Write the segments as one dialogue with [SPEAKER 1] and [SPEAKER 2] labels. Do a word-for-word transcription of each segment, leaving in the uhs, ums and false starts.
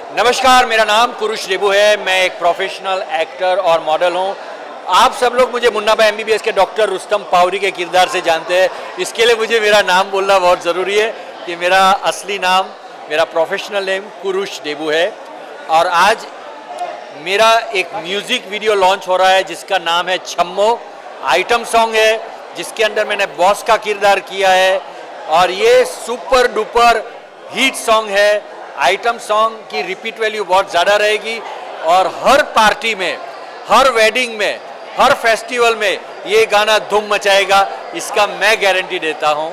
[SPEAKER 1] नमस्कार, मेरा नाम कुरुश देबू है। मैं एक प्रोफेशनल एक्टर और मॉडल हूँ। आप सब लोग मुझे मुन्ना भाई एमबीबीएस के डॉक्टर रुस्तम पावरी के किरदार से जानते हैं। इसके लिए मुझे मेरा नाम बोलना बहुत ज़रूरी है कि मेरा असली नाम, मेरा प्रोफेशनल नेम कुरुश देबू है। और आज मेरा एक म्यूज़िक वीडियो लॉन्च हो रहा है जिसका नाम है छम्मो। आइटम सॉन्ग है जिसके अंदर मैंने बॉस का किरदार किया है और ये सुपर डुपर हिट सॉन्ग है। आइटम सॉन्ग की रिपीट वैल्यू बहुत ज़्यादा रहेगी और हर पार्टी में, हर वेडिंग में, हर फेस्टिवल में ये गाना धूम मचाएगा, इसका मैं गारंटी देता हूँ।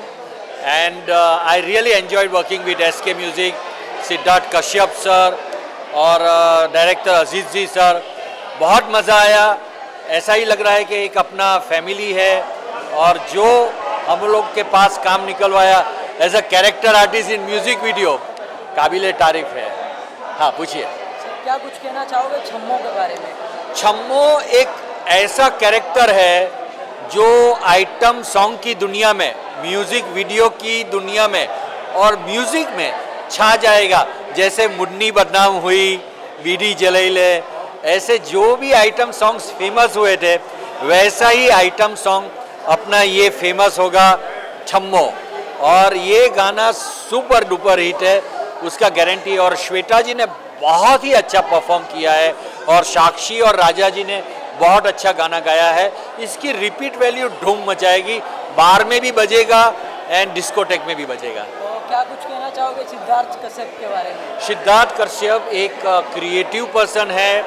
[SPEAKER 1] And I really enjoyed working with S K music, Siddharth Kashyap sir और director uh, Aziz ji sir. बहुत मज़ा आया। ऐसा ही लग रहा है कि एक अपना फैमिली है और जो हम लोग के पास काम निकलवाया as a character artist in music video, काबिले तारीफ है। हाँ, पूछिए।
[SPEAKER 2] क्या कुछ कहना चाहोगे छम्मो के बारे में?
[SPEAKER 1] छम्मो एक ऐसा कैरेक्टर है जो आइटम सॉन्ग की दुनिया में, म्यूज़िक वीडियो की दुनिया में और म्यूज़िक में छा जाएगा। जैसे मुन्नी बदनाम हुई, बीडी जलैले, ऐसे जो भी आइटम सॉन्ग्स फेमस हुए थे वैसा ही आइटम सॉन्ग अपना ये फेमस होगा, छम्मो। और ये गाना सुपर डुपर हिट है, उसका गारंटी। और श्वेता जी ने बहुत ही अच्छा परफॉर्म किया है और साक्षी और राजा जी ने बहुत अच्छा गाना गाया है। इसकी रिपीट वैल्यू धूम मचाएगी, बार में भी बजेगा एंड डिस्कोटेक में भी बजेगा।
[SPEAKER 2] तो क्या कुछ कहना चाहोगे सिद्धार्थ कश्यप के बारे में?
[SPEAKER 1] सिद्धार्थ कश्यप एक क्रिएटिव पर्सन है।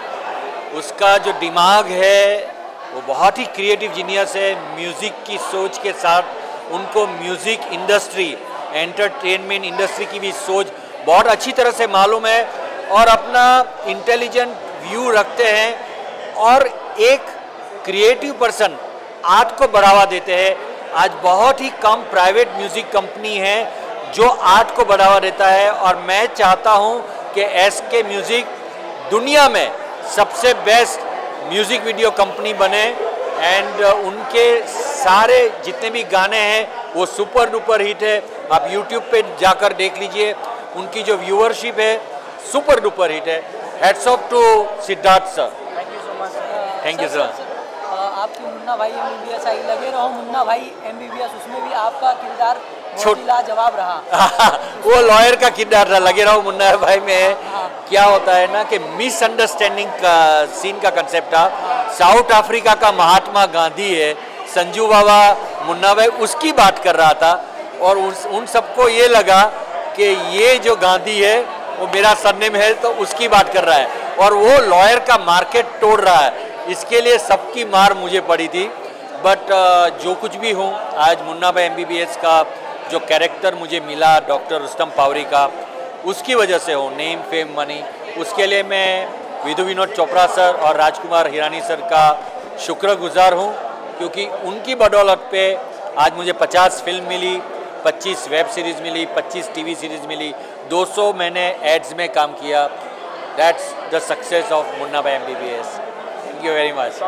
[SPEAKER 1] उसका जो दिमाग है वो बहुत ही क्रिएटिव जीनियस है। म्यूज़िक की सोच के साथ उनको म्यूज़िक इंडस्ट्री, एंटरटेनमेंट इंडस्ट्री की भी सोच बहुत अच्छी तरह से मालूम है और अपना इंटेलिजेंट व्यू रखते हैं और एक क्रिएटिव पर्सन आर्ट को बढ़ावा देते हैं। आज बहुत ही कम प्राइवेट म्यूज़िक कंपनी है जो आर्ट को बढ़ावा देता है और मैं चाहता हूं कि एस के म्यूज़िक दुनिया में सबसे बेस्ट म्यूज़िक वीडियो कंपनी बने एंड उनके सारे जितने भी गाने हैं वो सुपर डुपर हिट है। आप यूट्यूब पे जाकर देख लीजिए, उनकी जो व्यूअरशिप है सुपर डुपर हिट है। Heads off to Siddharth sir.
[SPEAKER 2] Thank you so much.
[SPEAKER 1] Thank you sir.
[SPEAKER 2] आपकी मुन्ना भाई एमबीबीएस आई, लगे रहो मुन्ना भाई एमबीबीएस, उसमें भी आपका किरदार बहुत ही लाजवाब रहा।
[SPEAKER 1] वो लॉयर का किरदार था, लगे रहो मुन्ना भाई में। क्या होता है ना कि मिसअंडरस्टैंडिंग का सीन का कंसेप्ट था। साउथ अफ्रीका का महात्मा गांधी है, संजू बाबा मुन्ना भाई उसकी बात कर रहा था और उस, उन सबको ये लगा कि ये जो गांधी है वो मेरा सरनेम है तो उसकी बात कर रहा है और वो लॉयर का मार्केट तोड़ रहा है। इसके लिए सबकी मार मुझे पड़ी थी। बट जो कुछ भी हूँ, आज मुन्ना भाई एमबीबीएस का जो कैरेक्टर मुझे मिला डॉक्टर रुस्तम पावरी का, उसकी वजह से हूँ, नेम फेम मनी। उसके लिए मैं विधु विनोद चोपड़ा सर और राजकुमार हिरानी सर का शुक्रगुजार हूँ क्योंकि उनकी बदौलत पे आज मुझे पचास फिल्म मिली, पच्चीस वेब सीरीज़ मिली, पच्चीस टीवी सीरीज़ मिली, दो सौ मैंने एड्स में काम किया। That's the success of Munna Bhai MBBS. Thank you very much.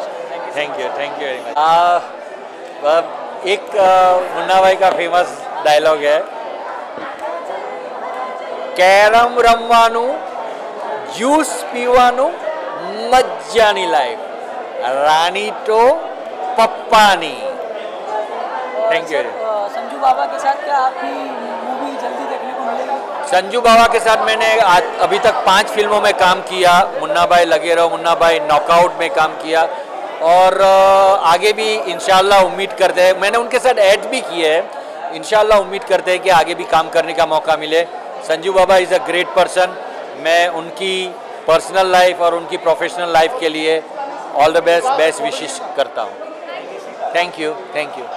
[SPEAKER 1] Thank you thank you very much. एक uh, मुन्ना भाई का फेमस डायलॉग है, कैरम रमवानु, ज्यूस पीवानु, मज्जानी लाइफ, रानी तो पप्पानी। Thank you.
[SPEAKER 2] संजू बाबा के साथ क्या आपकी मूवी जल्दी देखने को मिलेगी?
[SPEAKER 1] संजू बाबा के साथ मैंने आज अभी तक पांच फिल्मों में काम किया। मुन्ना भाई लगे रहो, मुन्ना भाई नॉकआउट में काम किया और आगे भी इंशाल्लाह उम्मीद करते हैं। मैंने उनके साथ ऐड भी किए हैं। इंशाल्लाह उम्मीद करते हैं कि आगे भी काम करने का मौका मिले। Sanju Baba is a great person. मैं उनकी पर्सनल लाइफ और उनकी प्रोफेशनल लाइफ के लिए all the best best wishes करता हूँ। Thank you thank you.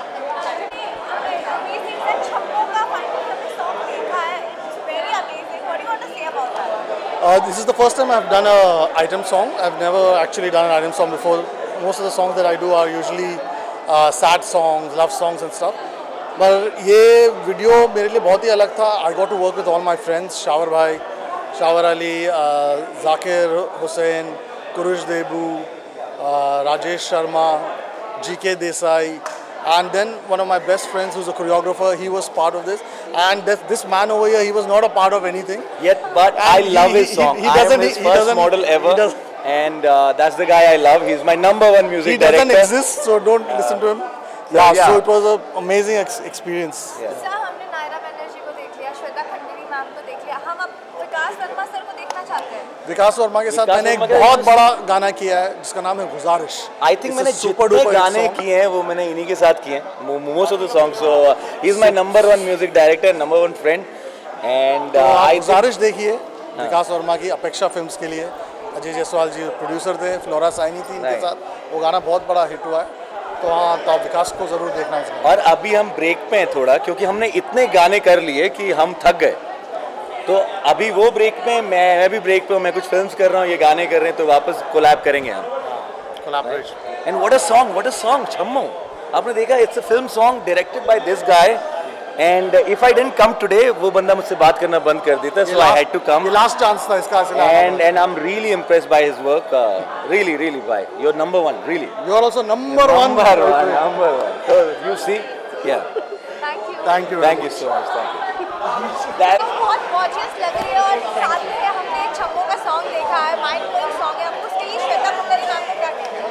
[SPEAKER 3] Uh, this is the first time I've done a item song. I've never actually done an item song before. Most of the songs that I do are usually uh, sad songs, love songs and stuff. But ये video मेरे लिए बहुत ही अलग था. I got to work with all my friends, Shawar Bhai, Shawar Ali, Zakir Hussain, Kurush Deboo, Rajesh Sharma, G K Desai And then one of my best friends, who's a choreographer, he was part of this. And this, this man over here, he was not a part of anything.
[SPEAKER 4] Yet, but
[SPEAKER 3] And
[SPEAKER 4] I
[SPEAKER 3] he-
[SPEAKER 4] love
[SPEAKER 3] he-
[SPEAKER 4] his song.
[SPEAKER 3] He, he
[SPEAKER 4] I
[SPEAKER 3] doesn't.
[SPEAKER 4] am his
[SPEAKER 3] he, he
[SPEAKER 4] first
[SPEAKER 3] doesn't,
[SPEAKER 4] model ever,
[SPEAKER 3] He, does,
[SPEAKER 4] and uh, that's the guy I love. He's my number one music
[SPEAKER 3] he
[SPEAKER 4] director.
[SPEAKER 3] doesn't exist, so don't listen to him. Yeah,
[SPEAKER 4] yeah.
[SPEAKER 3] So it was an amazing ex experience.
[SPEAKER 4] Yeah.
[SPEAKER 5] Sir हमने नायरा बनर्जी को देख लिया, Shweta Khanderi ma'am को देख लिया, हम अब विकास Verma sir को देखना चाहते हैं।
[SPEAKER 3] विकास वर्मा के साथ
[SPEAKER 4] विकास
[SPEAKER 3] मैंने एक
[SPEAKER 4] वर्मा के
[SPEAKER 3] बहुत
[SPEAKER 4] साथ-
[SPEAKER 3] बड़ा गाना किया है जिसका नाम है गुजारिश।
[SPEAKER 4] आई थिंक मैंने जितने गाने किए हैं वो मैंने इन्हीं के साथ किए हैं, most of the songs. So he is my number one music director, number one friend. And I
[SPEAKER 3] गुजारिश देखिए विकास वर्मा की अपेक्षा फिल्म्स के लिए। अजय जायसवाल जी प्रोड्यूसर थे, फ्लोरा साइनी थी इनके
[SPEAKER 4] Right.
[SPEAKER 3] साथ। वो गाना बहुत बड़ा हिट हुआ है, तो हाँ, तो आप विकास को ज़रूर देखना उसका।
[SPEAKER 4] और अभी हम ब्रेक पे हैं थोड़ा, क्योंकि हमने इतने गाने कर लिए कि हम थक गए। तो अभी वो ब्रेक पे, मैं मैं भी ब्रेक पे हूँ, मैं कुछ फिल्म्स कर रहा हूँ, ये गाने कर रहे हैं, तो वापस कोलैब करेंगे हम।
[SPEAKER 3] Collaboration.
[SPEAKER 4] And what a song, what a song, Chammo. आपने देखा, it's a film song directed by this guy. And if I didn't come today, वो बंदा मुझसे बात करना बंद कर देता, सो आई हैड टू कम।
[SPEAKER 3] ये लास्ट चांस था इसका, इसलिए
[SPEAKER 4] And and I'm really impressed by his work. Uh, really, really, by you're number one, really.
[SPEAKER 3] You are also number one.
[SPEAKER 4] Number one, number one. So you see, yeah.
[SPEAKER 5] Thank you.
[SPEAKER 3] Thank you.
[SPEAKER 4] Thank you so much. Thank you. That
[SPEAKER 5] बहुत gorgeous लग रही है और साथ में हमने एक छम्मो का सॉन्ग देखा है, माइंड ब्लोइंग सॉन्ग है। हमको उसके लिए श्वेता खंडेरी मैम को क्या कहना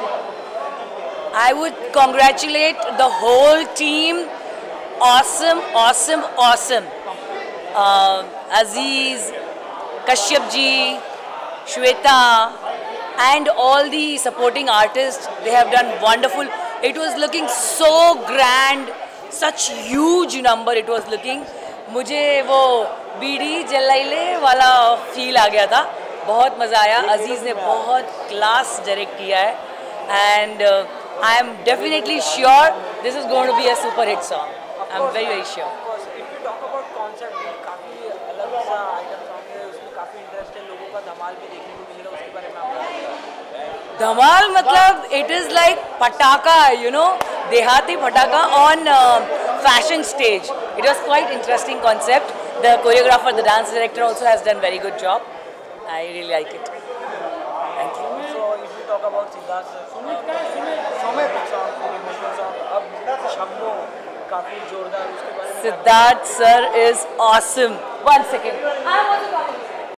[SPEAKER 5] है?
[SPEAKER 2] I would congratulate the whole team. Awesome, awesome, awesome. Uh, Aziz, Kashyap ji, Shweta, and all the supporting artists, they have done wonderful. It was looking so grand, such huge number it was looking. मुझे वो बीड़ी जलाइले वाला feel आ गया था, बहुत मज़ा आया। अजीज़ ने बहुत क्लास डायरेक्ट किया है and I am definitely sure this is going to be a super hit song. I am very very sure.
[SPEAKER 6] If we talk about concept, काफी अलग सा आइटम सॉन्ग है, उसमें काफी इंटरेस्ट है, लोगों का धमाल भी देखने को मिलेगा, उसके बारे में आप बताइए।
[SPEAKER 2] धमाल मतलब इट इज़ लाइक पटाखा, यू नो, देहाती पटाखा on fashion stage. It was quite interesting concept. The choreographer, the dance director also has done very good job. I really like it. Thank you.
[SPEAKER 6] So if we talk about Siddharth sir, Sumit song, emotional song, अब छम्मो काफी जोरदार, उसके बारे में
[SPEAKER 2] Siddharth sir is awesome. One second. I'm also coming.